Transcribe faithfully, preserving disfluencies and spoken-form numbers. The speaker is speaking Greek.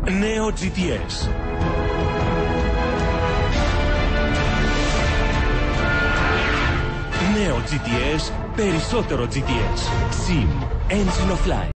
Νέο τζι τι ες. Νέο τζι τι ες, περισσότερο τζι τι ες. Sim, Engine of Life.